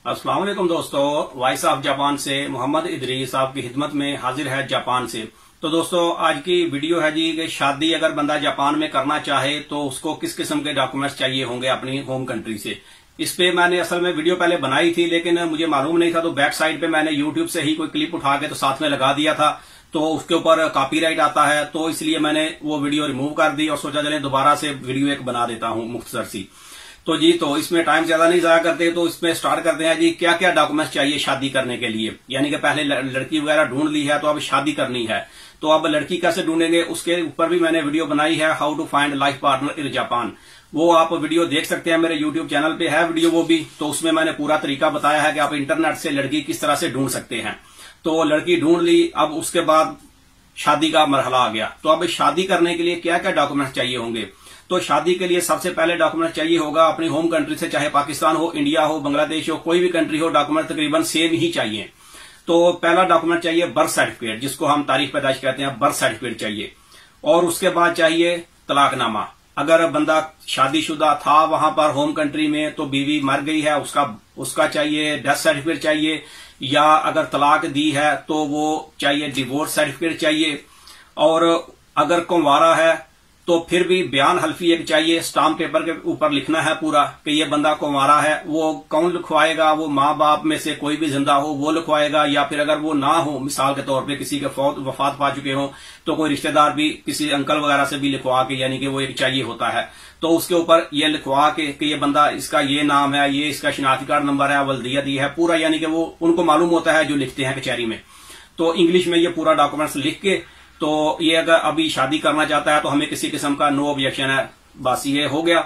अस्सलाम वालेकुम दोस्तों, वॉइस ऑफ जापान से मोहम्मद इदरीस आपकी खिदमत में हाजिर है जापान से। तो दोस्तों आज की वीडियो है जी कि शादी अगर बंदा जापान में करना चाहे तो उसको किस किस्म के डॉक्यूमेंट्स चाहिए होंगे अपनी होम कंट्री से। इस पे मैंने असल में वीडियो पहले बनाई थी लेकिन मुझे मालूम नहीं था, तो बैक साइड पे मैंने यूट्यूब से ही कोई क्लिप उठा के तो साथ में लगा दिया था, तो उसके ऊपर कॉपीराइट आता है, तो इसलिए मैंने वो वीडियो रिमूव कर दी और सोचा चले दोबारा से वीडियो एक बना देता हूं मुख्तसर सी। तो जी तो इसमें टाइम ज्यादा नहीं जाया करते, तो इसमें स्टार्ट करते हैं जी क्या क्या डॉक्यूमेंट्स चाहिए शादी करने के लिए। यानी कि पहले लड़की वगैरह ढूंढ ली है तो अब शादी करनी है, तो अब लड़की कैसे ढूंढेंगे उसके ऊपर भी मैंने वीडियो बनाई है, how to find life partner in Japan. वो आप वीडियो देख सकते हैं, मेरे यूट्यूब चैनल पे है वीडियो वो भी। तो उसमें मैंने पूरा तरीका बताया है कि आप इंटरनेट से लड़की किस तरह से ढूंढ सकते हैं। तो लड़की ढूंढ ली, अब उसके बाद शादी का मरहला आ गया। तो अब शादी करने के लिए क्या क्या डॉक्यूमेंट्स चाहिए होंगे। तो शादी के लिए सबसे पहले डॉक्यूमेंट चाहिए होगा अपनी होम कंट्री से, चाहे पाकिस्तान हो, इंडिया हो, बांग्लादेश हो, कोई भी कंट्री हो, डॉक्यूमेंट तकरीबन सेम ही चाहिए। तो पहला डॉक्यूमेंट चाहिए बर्थ सर्टिफिकेट, जिसको हम तारीख पैदाइश कहते हैं, बर्थ सर्टिफिकेट चाहिए। और उसके बाद चाहिए तलाकनामा। अगर बंदा शादीशुदा था वहां पर होम कंट्री में तो बीवी मर गई है उसका चाहिए डेथ सर्टिफिकेट चाहिए, या अगर तलाक दी है तो वो चाहिए डिवोर्स सर्टिफिकेट चाहिए। और अगर कुंवारा है तो फिर भी बयान हल्फी एक चाहिए, स्टाम्प पेपर के ऊपर लिखना है पूरा कि ये बंदा कुंवारा है। वो कौन लिखवाएगा, वो माँ बाप में से कोई भी जिंदा हो वो लिखवाएगा, या फिर अगर वो ना हो, मिसाल के तौर पे किसी के वफात पा चुके हो तो कोई रिश्तेदार भी किसी अंकल वगैरह से भी लिखवा के, यानी कि वो एक चाहिए होता है, तो उसके ऊपर ये लिखवा के कि ये बंदा, इसका ये नाम है, ये इसका शिनाख्ती कार्ड नंबर है, वल्दियत ये है पूरा, यानी कि वो उनको मालूम होता है जो लिखते हैं कचहरी में। तो इंग्लिश में ये पूरा डॉक्यूमेंट्स लिख के, तो ये अगर अभी शादी करना चाहता है तो हमें किसी किस्म का नो ऑब्जेक्शन है, बस ये हो गया।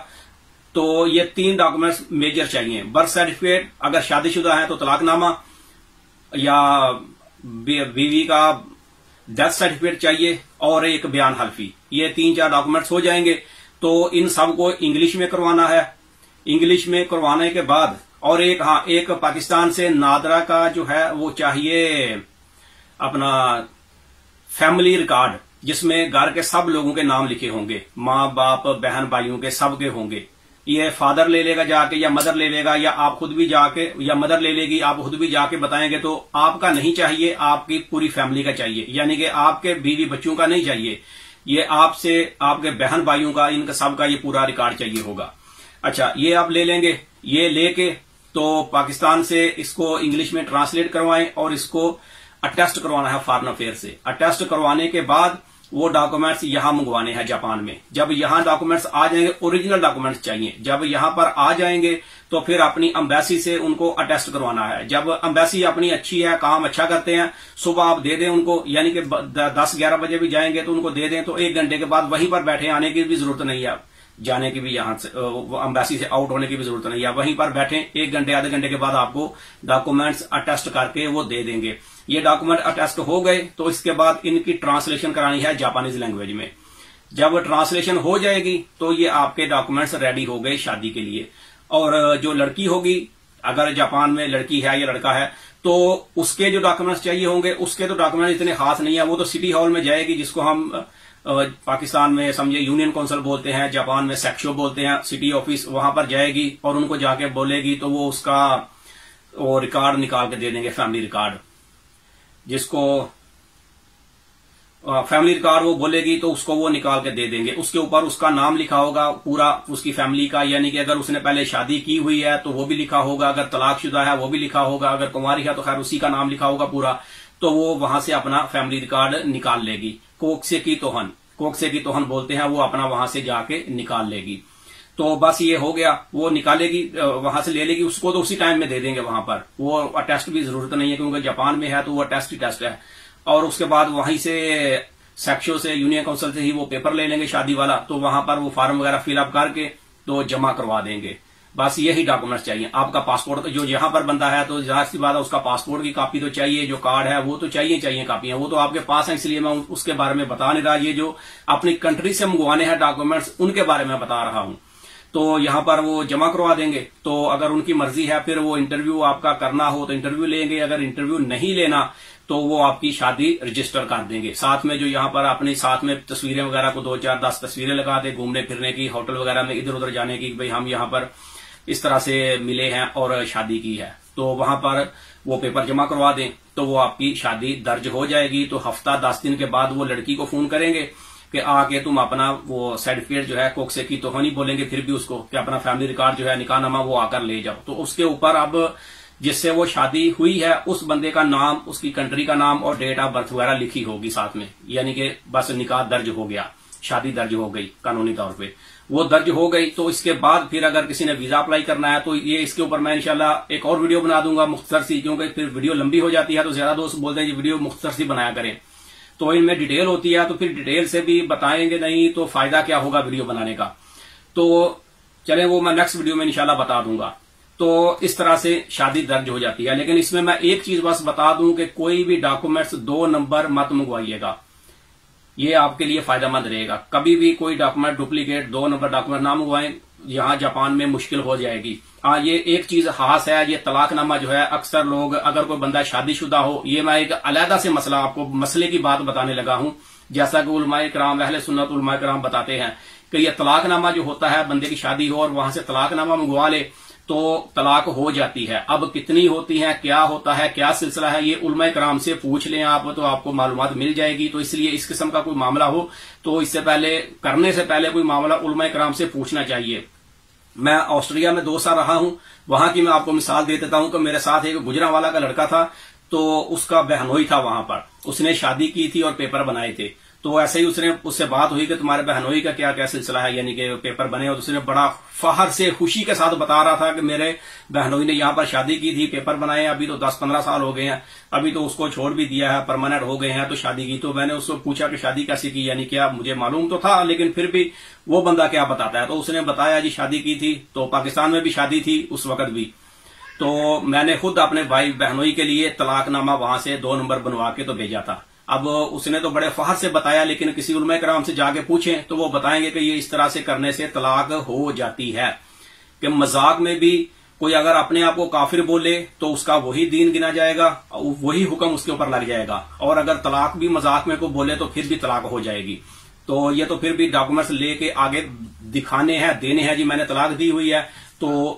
तो ये 3 डॉक्यूमेंट्स मेजर चाहिए, बर्थ सर्टिफिकेट, अगर शादीशुदा है तो तलाकनामा, या बीवी का डेथ सर्टिफिकेट चाहिए, और एक बयान हल्फी। ये 3-4 डॉक्यूमेंट्स हो जाएंगे। तो इन सबको इंग्लिश में करवाना है। इंग्लिश में करवाने के बाद और एक पाकिस्तान से नादरा का जो है वो चाहिए अपना फैमिली रिकॉर्ड, जिसमें घर के सब लोगों के नाम लिखे होंगे, माँ बाप बहन भाइयों के सब के होंगे। ये फादर ले लेगा जाके, या मदर ले लेगा, या आप खुद भी जाके, या मदर ले लेगी, आप खुद भी जाके बताएंगे। तो आपका नहीं चाहिए, आपकी पूरी फैमिली का चाहिए, यानी कि आपके बीवी बच्चों का नहीं चाहिए, ये आपसे आपके बहन भाइयों का, इनका सबका ये पूरा रिकॉर्ड चाहिए होगा। अच्छा, ये आप ले लेंगे। ये लेके तो पाकिस्तान से इसको इंग्लिश में ट्रांसलेट करवाएं और इसको अटेस्ट करवाना है फॉरेन अफेयर से। अटेस्ट करवाने के बाद वो डॉक्यूमेंट्स यहां मंगवाने हैं जापान में। जब यहां डॉक्यूमेंट्स आ जाएंगे, ओरिजिनल डॉक्यूमेंट्स चाहिए, जब यहां पर आ जाएंगे तो फिर अपनी एम्बेसी से उनको अटेस्ट करवाना है। जब एम्बेसी अपनी अच्छी है, काम अच्छा करते हैं, सुबह आप दे दें उनको, यानी कि 10-11 बजे भी जाएंगे तो उनको दे दें, तो 1 घंटे के बाद वहीं पर बैठे, आने की भी जरूरत नहीं है, जाने की भी, यहां से एम्बेसी से आउट होने की भी जरूरत नहीं है, वहीं पर बैठे 1 घंटे आधे घंटे के बाद आपको डॉक्यूमेंट्स अटेस्ट करके वो दे देंगे। ये डॉक्यूमेंट अटेस्ट हो गए तो इसके बाद इनकी ट्रांसलेशन करानी है जापानीज लैंग्वेज में। जब ट्रांसलेशन हो जाएगी तो ये आपके डॉक्यूमेंट्स रेडी हो गए शादी के लिए। और जो लड़की होगी, अगर जापान में लड़की है या लड़का है, तो उसके जो डॉक्यूमेंट्स चाहिए होंगे, उसके तो डॉक्यूमेंट इतने खास नहीं है, वो तो सिटी हॉल में जाएगी, जिसको हम पाकिस्तान में समझे यूनियन काउंसिल बोलते हैं, जापान में सेक्शो बोलते हैं, सिटी ऑफिस, वहां पर जाएगी और उनको जाके बोलेगी तो वो उसका वो रिकॉर्ड निकाल के दे देंगे, फैमिली रिकॉर्ड, जिसको फैमिली रिकॉर्ड वो बोलेगी तो उसको वो निकाल के दे देंगे। उसके ऊपर उसका नाम लिखा होगा पूरा, उसकी फैमिली का, यानी कि अगर उसने पहले शादी की हुई है तो वो भी लिखा होगा, अगर तलाकशुदा है वो भी लिखा होगा, अगर कुंवारी है तो खैर उसी का नाम लिखा होगा पूरा। तो वो वहां से अपना फैमिली रिकॉर्ड निकाल लेगी। कोकसे की तोहन बोलते हैं, वो अपना वहां से जाके निकाल लेगी। तो बस ये हो गया, वो निकालेगी, वहां से ले लेगी, उसको तो उसी टाइम में दे देंगे वहां पर, वो अटेस्ट भी जरूरत नहीं है क्योंकि जापान में है तो वो टेस्ट ही टेस्ट है। और उसके बाद वहीं से सेक्शो से, यूनियन काउंसिल से ही वो पेपर ले लेंगे शादी वाला, तो वहां पर वो फॉर्म वगैरह फिलअप करके तो जमा करवा देंगे। बस यही डॉक्यूमेंट्स चाहिए। आपका पासपोर्ट, जो यहाँ पर बंदा है तो जाहिर सी बात है उसका पासपोर्ट की कॉपी तो चाहिए, जो कार्ड है वो तो चाहिए कापियां, वो तो आपके पास है, इसलिए मैं उसके बारे में बता नहीं रहा। ये जो अपनी कंट्री से मंगवाने हैं डॉक्यूमेंट्स, उनके बारे में बता रहा हूं। तो यहां पर वो जमा करवा देंगे। तो अगर उनकी मर्जी है फिर वो इंटरव्यू आपका करना हो तो इंटरव्यू लेंगे, अगर इंटरव्यू नहीं लेना तो वो आपकी शादी रजिस्टर कर देंगे। साथ में जो यहाँ पर अपने साथ में तस्वीरें वगैरह को 2-4-10 तस्वीरें लगा दे, घूमने फिरने की, होटल वगैरह में इधर उधर जाने की, भाई हम यहाँ पर इस तरह से मिले हैं और शादी की है। तो वहां पर वो पेपर जमा करवा दें तो वो आपकी शादी दर्ज हो जाएगी। तो हफ्ता 10 दिन के बाद वो लड़की को फोन करेंगे कि आके तुम अपना वो सर्टिफिकेट जो है कोक्से की तो नहीं बोलेंगे फिर भी उसको कि अपना फैमिली रिकॉर्ड जो है निकाहनामा वो आकर ले जाओ। तो उसके ऊपर अब जिससे वो शादी हुई है उस बंदे का नाम, उसकी कंट्री का नाम और डेट ऑफ बर्थ वगैरह लिखी होगी साथ में, यानी कि बस निकाह दर्ज हो गया, शादी दर्ज हो गई कानूनी तौर पे। वो दर्ज हो गई तो इसके बाद फिर अगर किसी ने वीजा अप्लाई करना है तो ये इसके ऊपर मैं इंशाल्लाह एक और वीडियो बना दूंगा मुख्तसर सी, क्योंकि फिर वीडियो लंबी हो जाती है तो ज्यादा दोस्त बोलते हैं वीडियो मुख्तसर सी बनाया करें। तो इनमें डिटेल होती है तो फिर डिटेल से भी बताएंगे नहीं तो फायदा क्या होगा वीडियो बनाने का। तो चले वो मैं नेक्स्ट वीडियो में इंशाल्लाह बता दूंगा। तो इस तरह से शादी दर्ज हो जाती है। लेकिन इसमें मैं एक चीज बस बता दूं कि कोई भी डॉक्यूमेंट्स 2 नंबर मत मंगवाइएगा, ये आपके लिए फायदेमंद रहेगा। कभी भी कोई डॉक्यूमेंट डुप्लीकेट 2 नंबर डॉक्यूमेंट ना मंगवाएं, यहां जापान में मुश्किल हो जाएगी। हाँ, ये एक चीज खास है, ये तलाकनामा जो है अक्सर लोग, अगर कोई बंदा शादीशुदा हो, ये मैं एक अलहदा से मसला आपको मसले की बात बताने लगा हूं, जैसा कि उलमाए कराम अहले सुन्नत उलमाए कराम बताते हैं कि ये तलाकनामा जो होता है, बंदे की शादी हो और वहां से तलाकनामा मंगवा ले तो तलाक हो जाती है। अब कितनी होती है, क्या होता है, क्या सिलसिला है, ये उलमाए कराम से पूछ लें आप तो आपको मालूमात मिल जाएगी। तो इसलिए इस किस्म का कोई मामला हो तो इससे पहले, करने से पहले कोई मामला उलमाए कराम से पूछना चाहिए। मैं ऑस्ट्रिया में 2 साल रहा हूं, वहां की मैं आपको मिसाल दे देता हूं कि मेरे साथ एक गुजरांवाला का लड़का था, तो उसका बहनोई था वहां पर, उसने शादी की थी और पेपर बनाए थे। तो ऐसे ही उससे बात हुई कि तुम्हारे बहनोई का क्या क्या सिलसिला है, यानी कि पेपर बने, और उसने बड़ा फहर से खुशी के साथ बता रहा था कि मेरे बहनोई ने यहां पर शादी की थी, पेपर बनाए, अभी तो 10-15 साल हो गए हैं, अभी तो उसको छोड़ भी दिया है, परमानेंट हो गए हैं, तो शादी की। तो मैंने उसको पूछा कि शादी कैसी की, यानी क्या, मुझे मालूम तो था लेकिन फिर भी वो बंदा क्या बताता है। तो उसने बताया जी शादी की थी, तो पाकिस्तान में भी शादी थी उस वक्त भी। तो मैंने खुद अपने भाई बहनोई के लिए तलाकनामा वहां से 2 नंबर बनवा के तो भेजा था। अब उसने तो बड़े फहर से बताया, लेकिन किसी उलमाए कराम से जाके पूछें तो वो बताएंगे कि ये इस तरह से करने से तलाक हो जाती है। कि मजाक में भी कोई अगर अपने आप को काफिर बोले तो उसका वही दीन गिना जाएगा, वही हुक्म उसके ऊपर लग जाएगा, और अगर तलाक भी मजाक में को बोले तो फिर भी तलाक हो जाएगी। तो ये तो फिर भी डॉक्यूमेंट्स लेके आगे दिखाने हैं, देने हैं जी मैंने तलाक दी हुई है, तो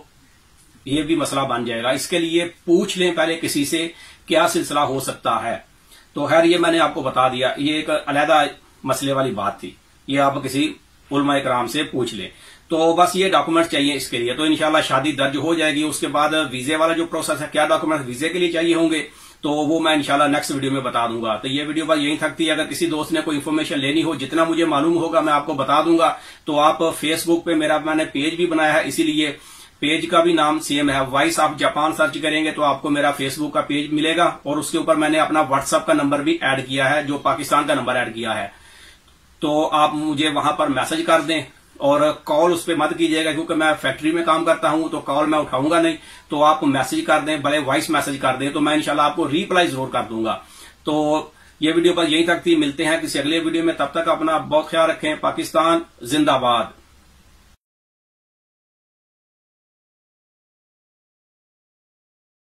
ये भी मसला बन जाएगा। इसके लिए पूछ लें पहले किसी से क्या सिलसिला हो सकता है। तो खैर ये मैंने आपको बता दिया, ये एक अलहदा मसले वाली बात थी, ये आप किसी उलमाए कराम से पूछ लें। तो बस ये डॉक्यूमेंट्स चाहिए इसके लिए, तो इंशाल्लाह शादी दर्ज हो जाएगी। उसके बाद वीजे वाला जो प्रोसेस है, क्या डॉक्यूमेंट्स वीजे के लिए चाहिए होंगे, तो वो मैं इंशाल्लाह नेक्स्ट वीडियो में बता दूंगा। तो ये वीडियो बस यहीं तक थी। अगर किसी दोस्त ने कोई इन्फॉर्मेशन लेनी हो, जितना मुझे मालूम होगा मैं आपको बता दूंगा। तो आप फेसबुक पे मैंने पेज भी बनाया है, इसीलिए पेज का भी नाम सेम है, वॉइस ऑफ जापान सर्च करेंगे तो आपको मेरा फेसबुक का पेज मिलेगा, और उसके ऊपर मैंने अपना व्हाट्सएप का नंबर भी ऐड किया है, जो पाकिस्तान का नंबर ऐड किया है। तो आप मुझे वहां पर मैसेज कर दें, और कॉल उस पर मत कीजिएगा क्योंकि मैं फैक्ट्री में काम करता हूं तो कॉल मैं उठाऊंगा नहीं। तो आप मैसेज कर दें, भले वॉइस मैसेज कर दें, तो मैं इंशाल्लाह आपको रिप्लाई जरूर कर दूंगा। तो ये वीडियो बस यहीं तक थी, मिलते हैं किसी अगले वीडियो में, तब तक अपना बहुत ख्याल रखें। पाकिस्तान जिंदाबाद।